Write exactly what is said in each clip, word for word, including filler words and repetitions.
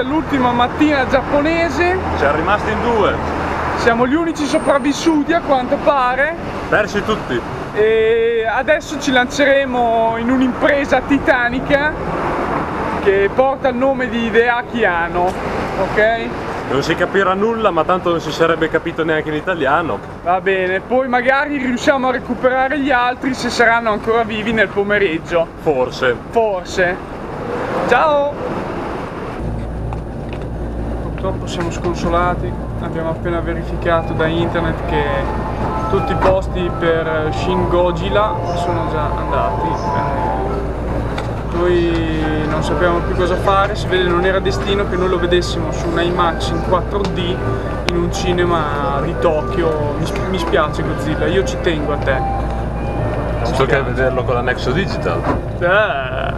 all'ultima mattina giapponese. Siamo rimasti in due. Siamo gli unici sopravvissuti a quanto pare. Persi tutti. E adesso ci lanceremo in un'impresa titanica che porta il nome di Hideaki Anno, ok? Non si capirà nulla, ma tanto non si sarebbe capito neanche in italiano. Va bene, poi magari riusciamo a recuperare gli altri se saranno ancora vivi nel pomeriggio. Forse. Forse. Ciao! Purtroppo siamo sconsolati, abbiamo appena verificato da internet che tutti i posti per Shin Gojira sono già andati. Noi non sappiamo più cosa fare, si vede non era destino che noi lo vedessimo su un IMAX in quattro D in un cinema di Tokyo. Mi, spi mi spiace Godzilla, io ci tengo a te. Non so che vederlo con la Nexo Digital. Eh.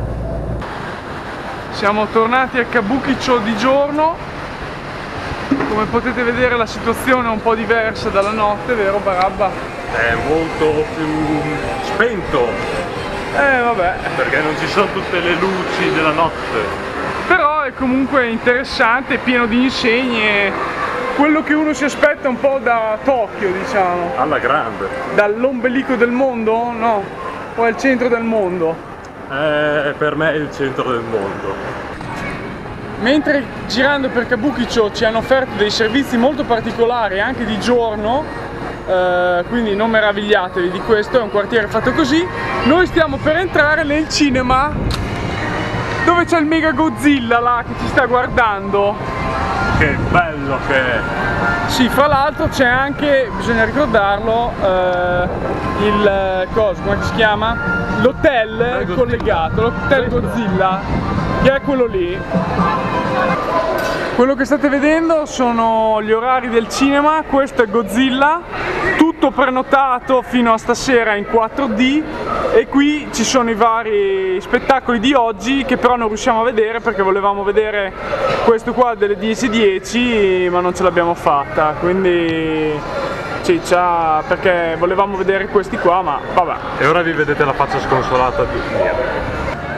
Siamo tornati a Kabukicho di giorno. Come potete vedere la situazione è un po' diversa dalla notte, vero Barabba? È molto più spento. Eh vabbè. Perché non ci sono tutte le luci della notte. Però è comunque interessante, pieno di insegne. Quello che uno si aspetta un po' da Tokyo, diciamo. Alla grande. Dall'ombelico del mondo? No. O è il centro del mondo? Eh, per me è il centro del mondo. Mentre girando per Kabukicho ci hanno offerto dei servizi molto particolari anche di giorno, Uh, quindi non meravigliatevi di questo, è un quartiere fatto così. Noi stiamo per entrare nel cinema dove c'è il Mega Godzilla là che ci sta guardando. Che bello che è! Sì, fra l'altro c'è anche, bisogna ricordarlo, uh, il cosa, come si chiama? L'hotel collegato, l'hotel Godzilla, che è quello lì. Quello che state vedendo sono gli orari del cinema, questo è Godzilla, tutto prenotato fino a stasera in quattro D e qui ci sono i vari spettacoli di oggi che però non riusciamo a vedere perché volevamo vedere questo qua delle dieci e dieci ma non ce l'abbiamo fatta, quindi ciccia, perché volevamo vedere questi qua ma vabbè. E ora vi vedete la faccia sconsolata di mia.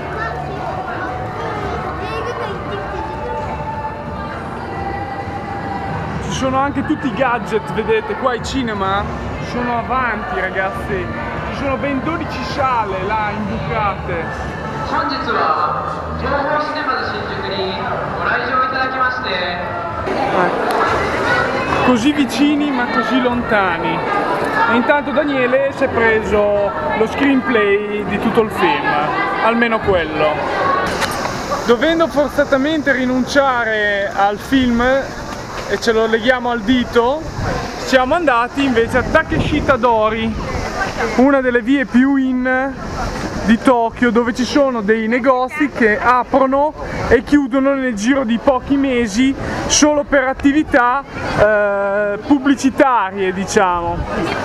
Ci sono anche tutti i gadget, vedete, qua i cinema sono avanti ragazzi, ci sono ben dodici sale là imbucate. Eh. Così vicini ma così lontani. E intanto Daniele si è preso lo screenplay di tutto il film, almeno quello. Dovendo forzatamente rinunciare al film e ce lo leghiamo al dito, siamo andati invece a Takeshita Dori, una delle vie più in di Tokyo, dove ci sono dei negozi che aprono e chiudono nel giro di pochi mesi solo per attività eh, pubblicitarie, diciamo.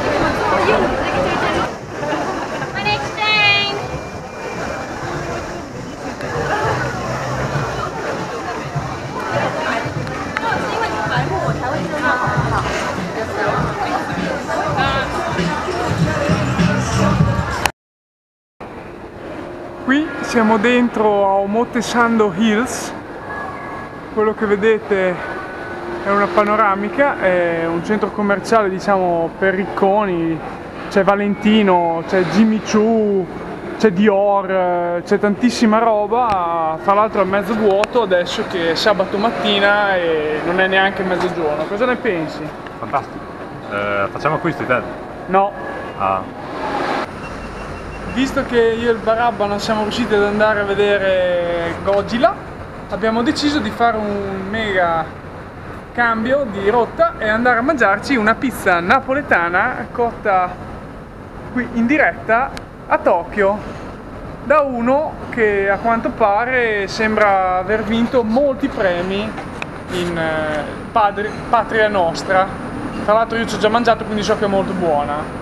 Qui siamo dentro a Omotesando Hills, quello che vedete è una panoramica, è un centro commerciale diciamo per ricconi, c'è Valentino, c'è Jimmy Choo, c'è Dior, c'è tantissima roba, fra l'altro è mezzo vuoto adesso che è sabato mattina e non è neanche mezzogiorno. Cosa ne pensi? Fantastico. Eh, facciamo acquisti, Ted? No. Ah. Visto che io e il Barabba non siamo riusciti ad andare a vedere Godzilla, abbiamo deciso di fare un mega cambio di rotta e andare a mangiarci una pizza napoletana cotta qui in diretta a Tokyo da uno che a quanto pare sembra aver vinto molti premi in eh, padre, patria nostra. Tra l'altro io ci ho già mangiato, quindi so che è molto buona.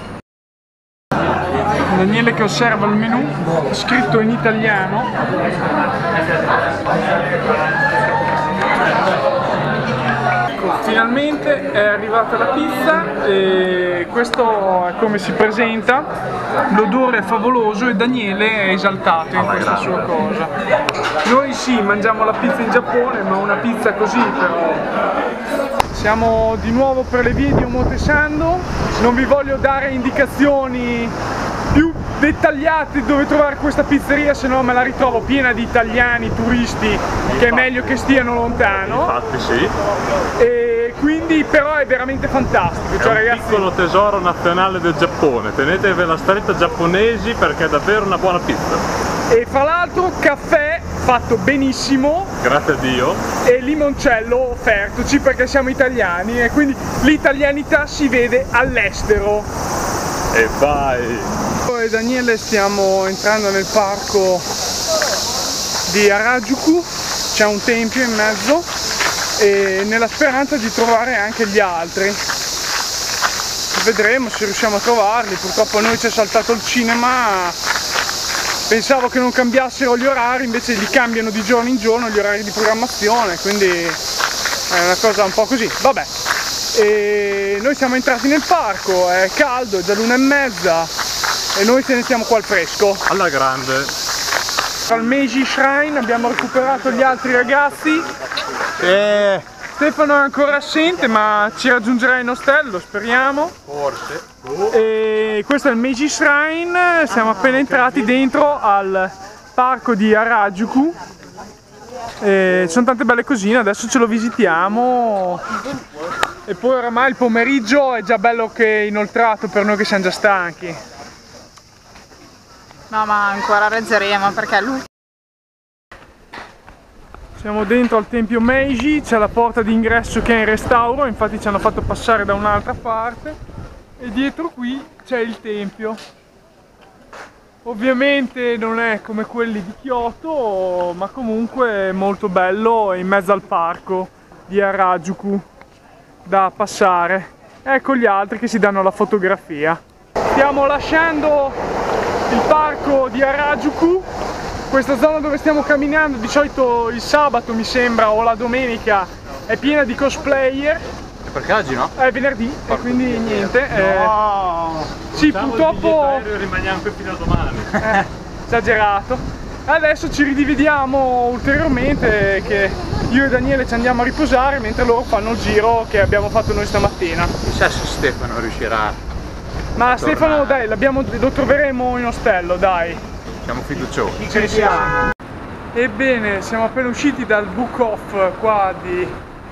Daniele che osserva il menù, scritto in italiano. Ecco, Finalmente è arrivata la pizza e questo è come si presenta. L'odore è favoloso e Daniele è esaltato in questa sua cosa. Noi sì, mangiamo la pizza in Giappone, ma una pizza così però. Siamo di nuovo per le vie di Omotesando, non vi voglio dare indicazioni più dettagliate dove trovare questa pizzeria, se no me la ritrovo piena di italiani, turisti, che è meglio che stiano lontano. Infatti sì. E quindi però è veramente fantastico. È cioè, un ragazzi, piccolo tesoro nazionale del Giappone, tenetevela stretta giapponesi perché è davvero una buona pizza. E fra l'altro caffè fatto benissimo, Grazie a Dio. e limoncello offertoci perché siamo italiani e quindi l'italianità si vede all'estero. E vai! Io e Daniele stiamo entrando nel parco di Harajuku, c'è un tempio in mezzo e nella speranza di trovare anche gli altri. Vedremo se riusciamo a trovarli, purtroppo a noi ci è saltato il cinema, pensavo che non cambiassero gli orari, invece li cambiano di giorno in giorno gli orari di programmazione, quindi è una cosa un po' così, vabbè. E noi siamo entrati nel parco, è caldo, è già l'una e mezza e noi se ne stiamo qua al fresco. Alla grande. Al Meiji Shrine abbiamo recuperato gli altri ragazzi. Eh. Stefano è ancora assente ma ci raggiungerà in ostello, speriamo. Forse. E questo è il Meiji Shrine, siamo appena entrati dentro al parco di Harajuku. E ci sono tante belle cosine, adesso ce lo visitiamo. E poi oramai il pomeriggio è già bello che inoltrato per noi che siamo già stanchi. No, ma ancora reggeremo perché lui... Siamo dentro al tempio Meiji, c'è la porta d'ingresso che è in restauro, infatti ci hanno fatto passare da un'altra parte. E dietro qui c'è il tempio. Ovviamente non è come quelli di Kyoto, ma comunque è molto bello, è in mezzo al parco di Harajuku da passare. Ecco gli altri che si danno la fotografia. Stiamo lasciando il parco di Harajuku, questa zona dove stiamo camminando di solito il sabato mi sembra o la domenica è piena di cosplayer. Perché oggi no? È venerdì e quindi niente. No. Eh, sì, Facciamo purtroppo... il rimaniamo qui fino a domani. Eh, esagerato. Adesso ci ridividiamo ulteriormente che io e Daniele ci andiamo a riposare mentre loro fanno il giro che abbiamo fatto noi stamattina. Chissà se Stefano riuscirà. Ma Stefano dai, lo troveremo in ostello, dai. Siamo fiduciosi. Ci siamo. Ebbene, siamo appena usciti dal book off qua di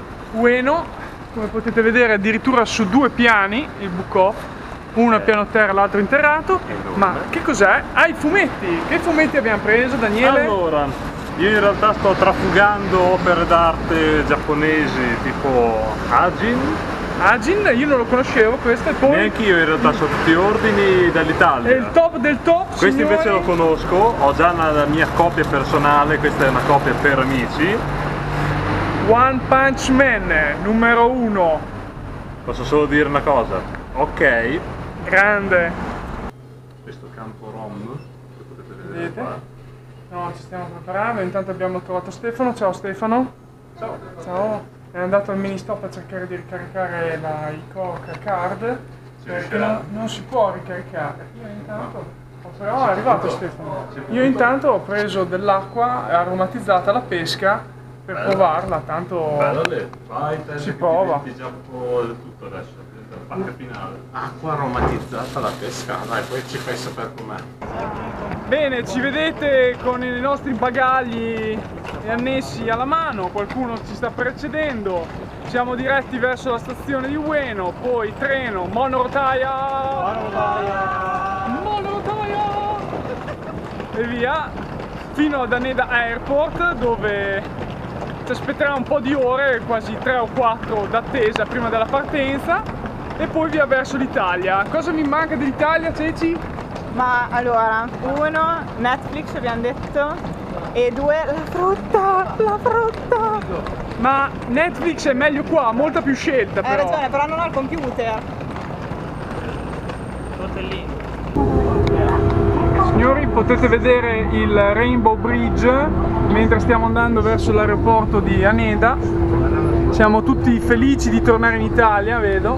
Ueno. Come potete vedere addirittura su due piani il book off, uno a piano terra, l'altro interrato. Ma che cos'è? Ah, i fumetti! Che fumetti abbiamo preso, Daniele? Allora, io in realtà sto trafugando opere d'arte giapponesi tipo Ajin. Ajin, io non lo conoscevo questo e poi... Neanche io in realtà, sono tutti ordini dall'Italia. È il top del top, Questo signori. invece lo conosco, ho già una, la mia copia personale, questa è una copia per amici. One Punch Man, numero uno. Posso solo dire una cosa, ok. Grande. Questo campo ROM, che potete vedere Vedete? qua. No, ci stiamo preparando, intanto abbiamo trovato Stefano. Ciao Stefano. Ciao. Ciao. È andato al mini stop a cercare di ricaricare la Icoca card perché riuscirà. non, non si può ricaricare. Io intanto ho preso, oh, è arrivato Stefano. Io intanto ho preso dell'acqua aromatizzata alla pesca per Bello. provarla, tanto Bello lì, vai te Si che prova. ti già un po' del tutto adesso, la pacca finale. Acqua aromatizzata alla pesca, dai, poi ci fai sapere com'è. bene, ci vedete con i nostri bagagli e annessi alla mano, qualcuno ci sta precedendo, siamo diretti verso la stazione di Ueno, poi treno, monorotaia, monorotaia, monorotaia e via, fino ad Haneda Airport dove ci aspetterà un po' di ore, quasi tre o quattro d'attesa prima della partenza e poi via verso l'Italia. Cosa mi manca dell'Italia, Ceci? Ma allora, uno, Netflix abbiamo detto, e due, la frutta, la frutta. Ma Netflix è meglio qua, molta più scelta Hai però. ragione, però non ho il computer. Signori, potete vedere il Rainbow Bridge mentre stiamo andando verso l'aeroporto di Haneda. Siamo tutti felici di tornare in Italia, vedo.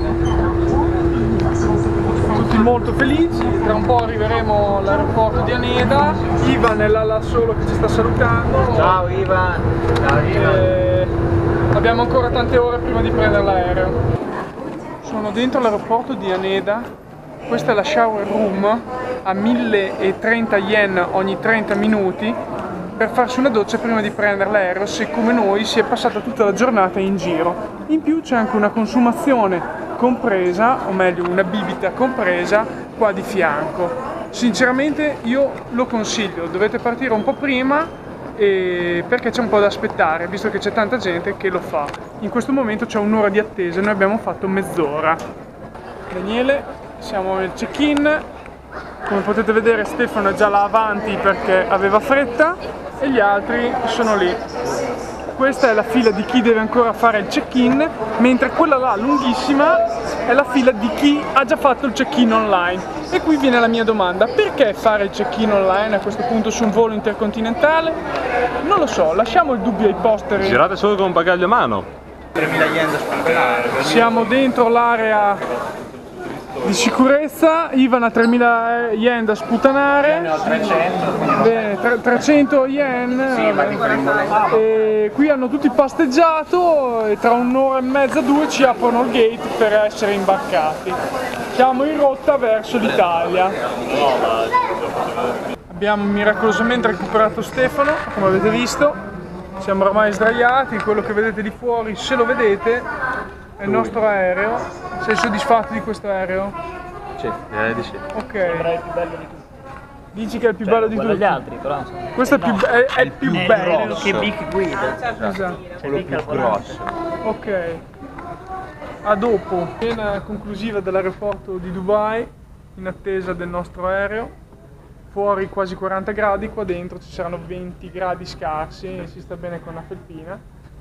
Tutti molto felici. Tra un po' arriveremo all'aeroporto di Haneda. Ivan è là, là solo che ci sta salutando. Ciao Ivan. Ciao Ivan. E abbiamo ancora tante ore prima di prendere l'aereo. Sono dentro l'aeroporto di Haneda. Questa è la shower room a mille e trenta yen ogni trenta minuti per farsi una doccia prima di prendere l'aereo, se come noi si è passata tutta la giornata in giro. In più c'è anche una consumazione compresa, o meglio una bibita compresa qua di fianco. Sinceramente io lo consiglio, dovete partire un po' prima e perché c'è un po' da aspettare, visto che c'è tanta gente che lo fa. In questo momento c'è un'ora di attesa, noi abbiamo fatto mezz'ora. Daniele, siamo nel check-in. Come potete vedere Stefano è già là avanti perché aveva fretta e gli altri sono lì. Questa è la fila di chi deve ancora fare il check-in, mentre quella là lunghissima è la fila di chi ha già fatto il check-in online. E qui viene la mia domanda: perché fare il check-in online a questo punto su un volo intercontinentale? Non lo so, lasciamo il dubbio ai posteri. Girate solo con un bagaglio a mano. tremila yen da spendere. Siamo dentro l'area di sicurezza. Ivan ha tremila yen da sputanare. Ne ho trecento. Bene, trecento yen. Sì, ma di primo. E qui hanno tutti pasteggiato e tra un'ora e mezza, due ci aprono il gate per essere imbarcati. Siamo in rotta verso l'Italia. Abbiamo miracolosamente recuperato Stefano, come avete visto. Siamo ormai sdraiati, quello che vedete lì fuori, se lo vedete, è il nostro aereo. Sei soddisfatto di questo aereo? Sì, direi di sì. Ok. Sembra il più bello di tutti. Dici che è il più bello di Quello tutti? degli altri, però insomma. Questo è, più, è, è il più È bello. quello che Vic guida. Esatto. C'è Vic al volante. Ok. A dopo. Scena conclusiva dell'aeroporto di Dubai, in attesa del nostro aereo. Fuori quasi quaranta gradi, qua dentro ci saranno venti gradi scarsi, si sta bene con la felpina.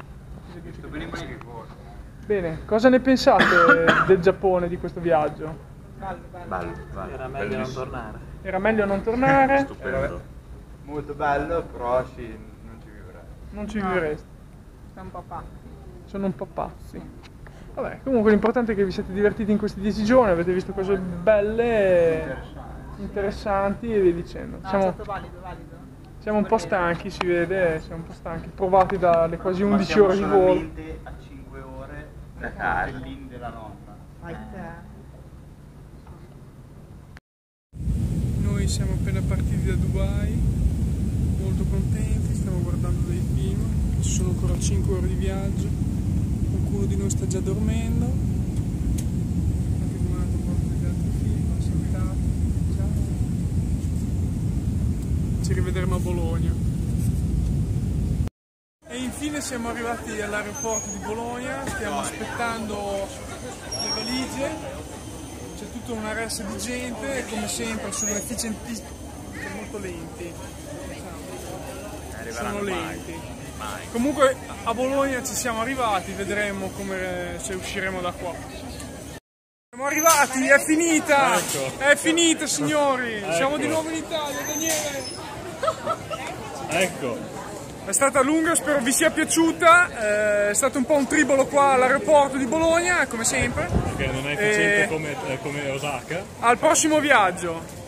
Bene, cosa ne pensate del Giappone, di questo viaggio? Bello, bello. Bello, bello. Era meglio non tornare. Era meglio non tornare? Stupendo. Molto bello, però sì, non ci vivrei. Non ci vivresti. Sei un po' pazzo. Sono un po' pazzi. Vabbè, comunque l'importante è che vi siete divertiti in questi dieci giorni, avete visto cose belle, interessanti e via dicendo. No, Siamo, è stato valido, valido. siamo un po' stanchi, si vede, siamo un po' stanchi, provati dalle quasi Ma undici siamo ore di volo. solamente a cinque ore da casa della nonna. Vai te. Noi siamo appena partiti da Dubai, molto contenti, stiamo guardando dei film, ci sono ancora cinque ore di viaggio, qualcuno di noi sta già dormendo, anche guardato proprio degli altri film, salutato, ciao, ci rivedremo a Bologna. E infine siamo arrivati all'aeroporto di Bologna, stiamo aspettando le valigie. C'è tutta una ressa di gente e come sempre sono efficientissimi, sono molto lenti, sono lenti. Comunque a Bologna ci siamo arrivati, vedremo come, se usciremo da qua. Siamo arrivati, è finita, è finita signori, siamo di nuovo in Italia, Daniele. Ecco. È stata lunga, spero vi sia piaciuta, eh, è stato un po' un tribolo qua all'aeroporto di Bologna, come sempre. Perché non è efficiente come, come Osaka. Al prossimo viaggio!